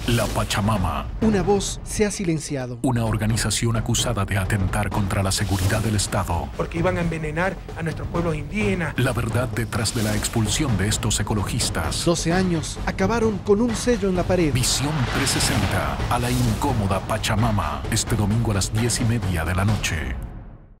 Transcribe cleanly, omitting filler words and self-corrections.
La Pachamama. Una voz se ha silenciado. Una organización acusada de atentar contra la seguridad del Estado. Porque iban a envenenar a nuestros pueblos indígenas. La verdad detrás de la expulsión de estos ecologistas. 12 años acabaron con un sello en la pared. Visión 360 a la incómoda Pachamama. Este domingo a las 10:30 de la noche.